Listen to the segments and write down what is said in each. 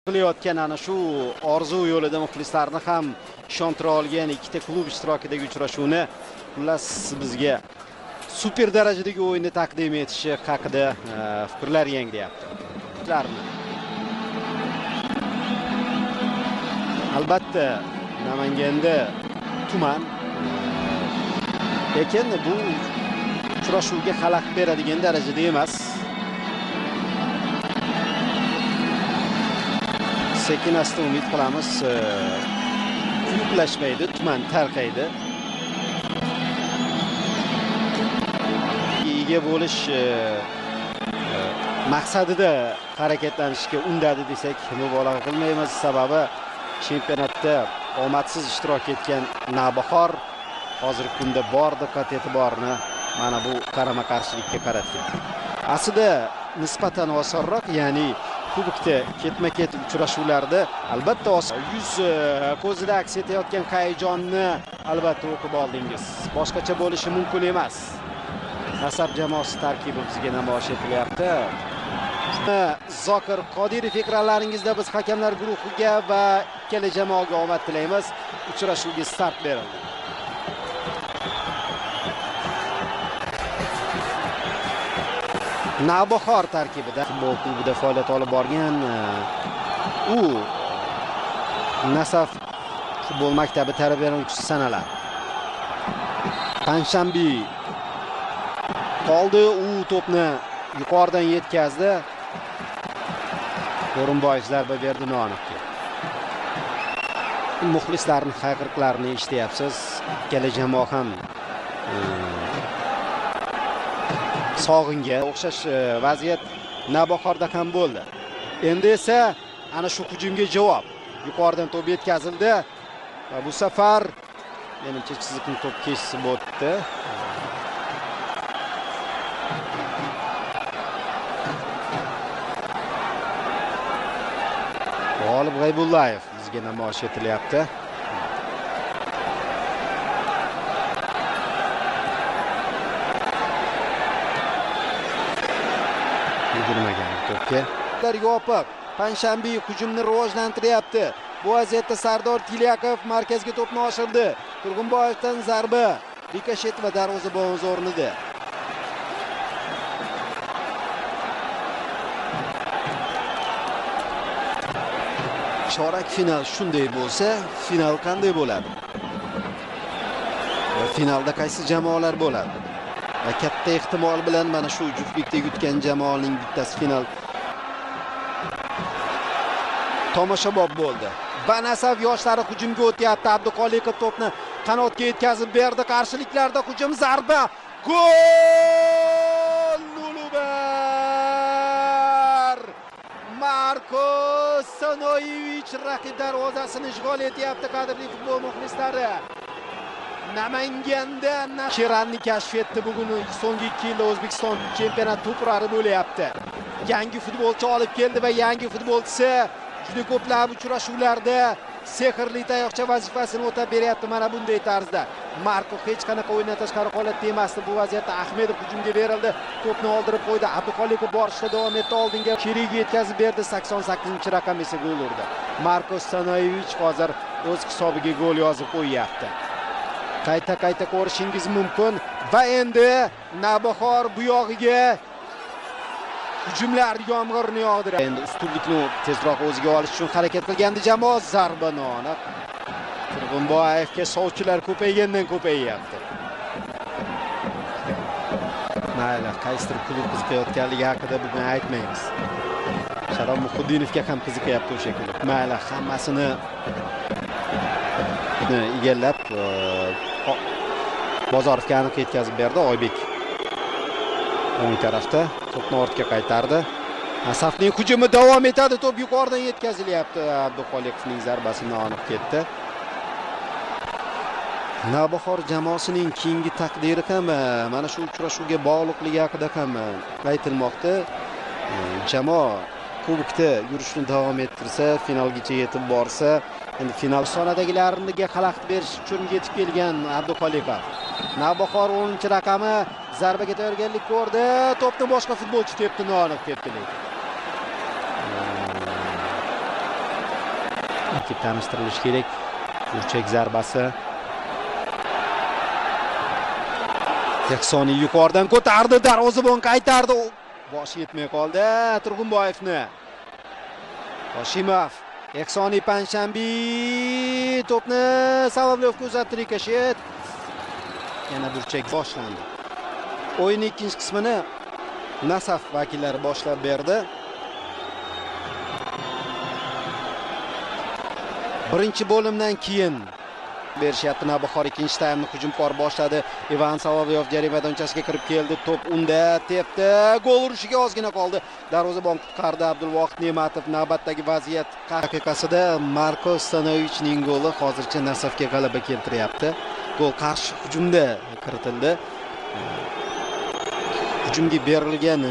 qilayotgan ana shu orzu yo'lida muxlislarni ham ishontira olgan ikkita klub ishtirokidagi uchrashuvni xullas bizga super darajadagi o'yinni taqdim etishi haqida fikrlar yangilayapti. Albatta Namanganda tuman, lekin bu uchrashuvga xalaqit beradigan darajada emas. Sekin asta umid qilamiz kuyuklashmaydi, tuman tarqaydi. Ega bo'lish maqsadida harakatlanishga undadi desak mubolag'a qilmaymiz. Sababi chempionatda omadsiz ishtirok etgan Navbahor hozirgi kunda bor diqqat e'tiborni mana bu qarama-qarshilikka qaratgan. Aslida nisbatan osonroq, ya'ni kubokda ketma-ket uchrashuvlarda albatta yuz ko'zida aks etayotgan hayajonni albatta o'qib oldingiz. Boshqacha bo'lishi mumkin emas. Nasab jamoasi tarkibi bizga namoyish etilyapti. Zokir Qodirov ekranlaringizda biz hakamlar guruhiga va ikkala jamoaga omad tilaymiz. Uchrashuvga start berildi. Navbahor tarkibida futbol klubida faoliyat olib borgan u Nasaf futbol maktabi tarbiyalanuvchisi sanaladi. Panshanbi qoldi, u to'pni yuqoridan yetkazdi. O'rinboyev zarba berdi noaniqga. Muxlislarning hayqiriqlarini eshityapsiz. Ikkala jamoa ham sog'inga o'xshash vaziyat Navbahorda ham bo'ldi. Endi esa ana shu hujumga javob. Yuqoridan to'p yetkazildi va bu safar menimcha chiziqni to'p kesib o'tdi. G'olib G'aybullayev bizga namoyish etilyapti. Yugurmagan to'pga. Yopiq. Panshanbi hujumni rivojlantiryapti. Bu vaziyatda Sardor Tilyakov markazga to'pni oshirdi. Turg'unboyevdan zarba. Rikoshet va darvozabon o'rnida. Chorak final shunday bo'lsa, final qanday bo'ladi? Finalda qaysi jamoalar bo'ladi? Va katta ehtimol bilan mana shu juftlikda yutgan jamoaning bittasi final tomoshabob bo'ldi. Banasov yoshlari hujumga o'tyapti. Abduqolikov to'pni qanotga yetkazib berdi. Qarshiliklarda hujum, zarba. Gol! Lulubar! Marko Sanoyevich raqib darvozasini ishg'ol etyapti, qadrli futbol muxlislari. Namanganda Sheranni kashf etdi. Bugun so'nggi 2 yilda O'zbekiston chempionat to'purari bo'lyapti. Yangi futbolchi olib keldi va yangi futbolchisi juda ko'plab uchrashuvlarda sehrli tayoqcha vazifasini o'tab beryapti mana bunday tarzda. Marko hech qanaqa o'yindan tashqari holatda emasdi. Bu vaziyatda Ahmedov hujumga berildi. To'pni oldirib qo'ydi. Abduqolikov borishda davom etdi. Oldinga Sheriga yetkazib berdi. 88-raqam esa gol urdi. Marko Sanoyevich hozir o'z hisobiga gol yozib qo'yyapti. Qayta ko'rishingiz mumkin va endi Navbahor bu yog'iga hujumlar yomg'irini yog'diradi. Endi ustunlikni tezroq o'ziga olish uchun harakat qilgandi jamoa. Zarba noaniq. Turg'unboyevga sovchilar ko'paygandan ko'payyapti. Mayli, qaysidir klub qiziqayotganligi haqida bugun aytmaymiz. Sharof Muhuddinovga ham qiziqayapti o'sha klub. Mayli, hammasini egallab Bozorovga aniq yetkazib berdi. Oybek o'ng tarafda to'pni ortga qaytardi. Nasafning hujumi davom etadi. To'p yuqoridan yetkazilyapti. Abduqoliqovning zarbasi noaniq ketdi. Navbahor jamoasining keyingi taqdiri ham mana shu uchrashuvga bog'liqligi haqida ham aytilmoqda. Jamoa kubokda yurishni davom ettirsa, finalgacha yetib borsa, endi final sonadagilarga xalaqit berish uchun yetib kelgan Abduqoliqov. Navbahor 10-raqami zarbaga tayyorgarlik ko'rdi. To'pni boshqa futbolchi tepdi, noaniq tepdi. tarkib tanishtirilishi kerak. Burchak zarbasi. Ehsoniy yuqoridan ko'tardi, darvozabon qaytardi. Boshi yetmay qoldi Turg'unboyevni. Hoshimov, Ehsoniy Panshanbi to'pni Solovlyovga uzatdi Rikoshet. Yana burchak boshlandi. O'yinning ikkinchi qismini Nasaf vakillari boshlab berdi. Birinchi bo'limdan keyin berishyapti. Navbahor ikkinchi taymni hujumkor boshladi. Ivan Solovyev jarima maydonchasiga kirib keldi. To'p unda tepdi. Gol urishiga ozgina qoldi. Darvozabon qutqardi Abdulvohid Ne'matov. Navbatdagi vaziyat daqiqasida Marko Stanovichning goli hozircha Nasafga g'alaba keltiryapti. Gol qarshi hujumda kiritildi. Hujumga berilgan.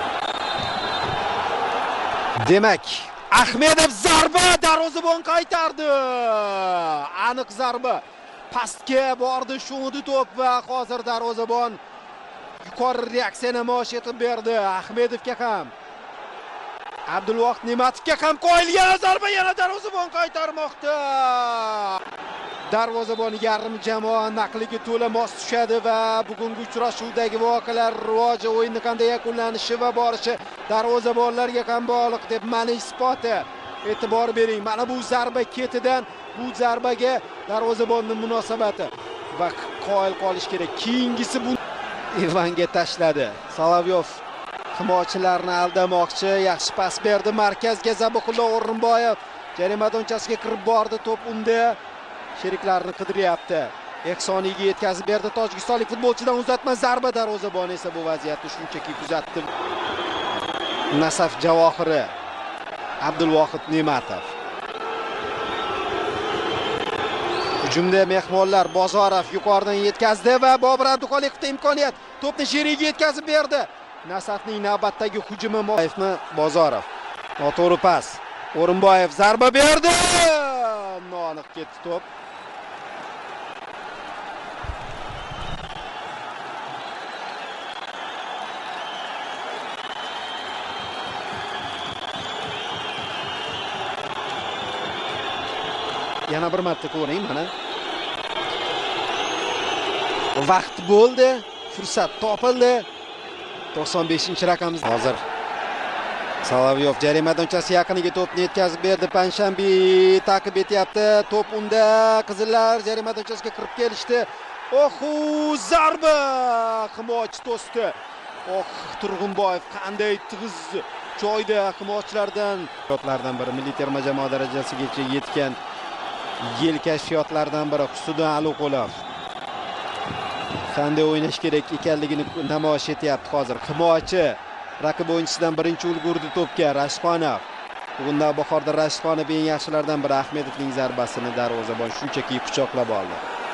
Demak, Ahmedov zarba, darvozabon qaytardi. Aniq zarba. Pastga bordi, sho'ng'di to'p va hozir darvozabon yuqori reaksiyani namoyish etib berdi. Ahmedovga ham, Abdulvohid Ne'matovga ham qo'yilgan zarba, yana darvozabon qaytarmoqda. Darvozabon yarim jamoa naqliga to'la mos tushadi va bugungi uchrashuvdagi voqealar rivoji, o'yinni qanday yakunlanishi va borishi darvozabonlarga ham bog'liq deb ma'ni isboti. E'tibor bering, mana bu zarba ketidan bu zarbaga darvozabonning munosabati va qoyil qolish kerak. Keyingisi bu Ivanga tashladi. Solovyev himoyachilarni aldamoqchi, yaxshi pas berdi markazga. Zabihullo O'rinboyev jarima maydonchasiga kirib bordi, to'p unda sheriklarini qidiryapti. Ehsoniyga yetkazib berdi tojikistonlik futbolchidan uzatma zarba, darvozabon esa bu vaziyatni shunchaki kuzatdi. Nasaf javohiri Abdulvohid Ne'matov. Hujumda mehmonlar Bozorov yuqoridan yetkazdi va Bobur Abduxoliqovda imkoniyat. To'pni Sheriga yetkazib berdi. Nasafning navbatdagi hujumi Bozorov. Noto'g'ri pas. O'rinboyev zarba berdi. Noaniq ketdi to'p. Yana bir marta ko'ring mana. Vaqt bo'ldi, fursat topildi. 95-raqamimiz hozir. Solovyev jarima maydonchasi yaqiniga to'pni yetkazib berdi. Panshanbi ta'qib etyapti. To'p unda, qizillar jarima maydonchasiga kirib kelishdi. Oxu, zarba! Himoyachi to'sdi. Turg'unboyev qanday tig'iz joyda himoyachilardan biri milliy terma jamoa darajasigacha yetgan yil kashfiyotlardan biri Husniddin Aliqulov. Qanday o'ynash kerak ekanligini namoyish etyapti hozir. Himoyachi raqib o'yinchisidan birinchi ulgurdi to'pga. Rashidxonov. Bugun Navbahorda Rashidxonov eng yaxshilardan biri. Ahmedovning zarbasini darvozabon shunchaki quchoqlab oldi.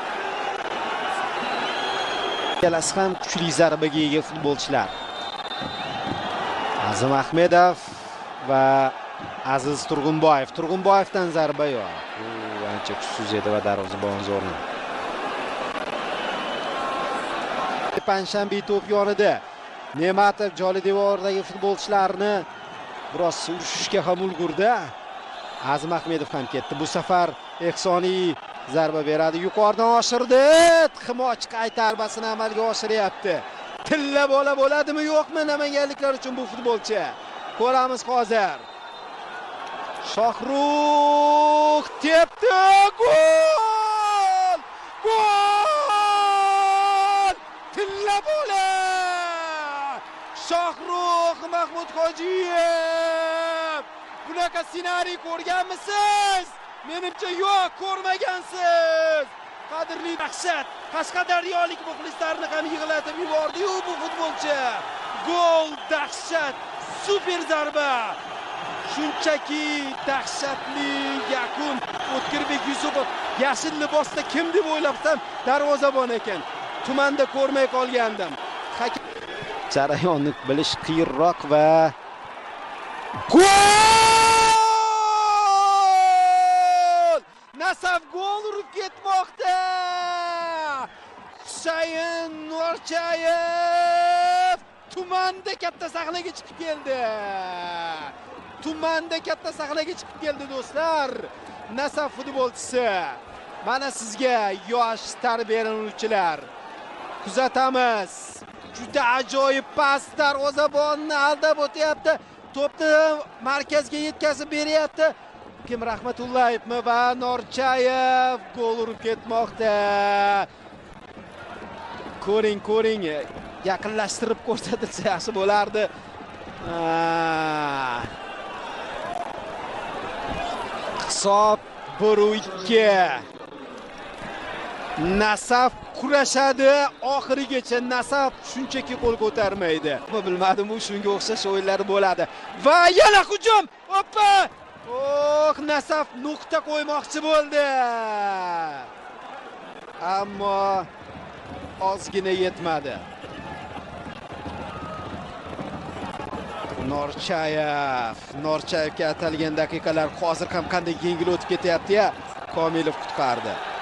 Ikkalasi ham kuchli zarbaga ega futbolchilar. Azim Ahmedov va Aziz Turg'unboyev. Turg'unboyevdan zarba yo'q. U ancha kuchsiz edi va darvozabon zo'rlandi. Panshanbi to'p yonida. Ne'matov joli devordagi futbolchilarni biroz urishishga ham ulgurdi. Azim Ahmedov ham ketdi. Bu safar Ehsoniy zarba beradi. Yuqoridan oshirdi. Himoyachi qaytarbasini amalga oshiryapti. Tilla bola bo'ladimi, yo'qmi namanganliklar uchun bu futbolchi? Ko'ramiz hozir. Shohrux tepdi. Gol! Gol! Tilla bola! Shohrux Mahmudxo'jiyev. Bunaqa ssenariy ko'rganmisiz? Menimcha yo'q, ko'rmagansiz. Qadrli dahshat, Qashqadaryolik muxlislarni ham yig'latib yubordi-yu bu futbolchi. Gol, dahshat, super zarba. Shunchaki dahshatli yakun. O'tkirbek Yusupov yashil libosda kim deb o'ylabsam, darvozabon ekan. Tumanda ko'rmay qolgandim. Jarayonni bilish qiyinroq va gol! Nasaf gol urib ketmoqda. Husayn Norchayev tumanda katta sahnaga chiqib keldi. Tumanda katta sahnaga chiqib keldi do'stlar. Nasaf futbolchisi. Mana sizga yosh tarbiyalanuvchilar. Kuzatamiz. Juda ajoyib pas, darvozabonni aldab o'tyapti. To'pni markazga yetkazib beryapti. Kim Rahmatullayevmi va Norchayev gol urib ketmoqda. Ko'ring, yaqinlashtirib ko'rsatilsa yaxshi bo'lardi. Hisob 1-2. Nasaf kurashadi oxirigacha. Nasaf shunchaki qo'l ko'tarmaydi. Bilmadim, u shunga o'xshash o'yinlar bo'ladi. Va yana hujum. Hoppa! Nasaf nuqta qo'ymoqchi bo'ldi. Ammo ozgina yetmadi. Norchayevga atalgan daqiqalar hozir ham qanday yengil o'tib ketyapti-ya. Komilov qutqardi.